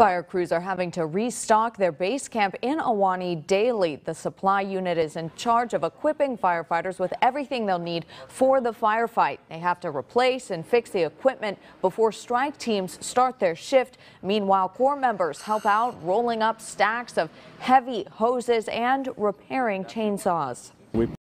Fire crews are having to restock their base camp in Ahwahnee daily. The supply unit is in charge of equipping firefighters with everything they'll need for the firefight. They have to replace and fix the equipment before strike teams start their shift. Meanwhile, Corps members help out rolling up stacks of heavy hoses and repairing chainsaws.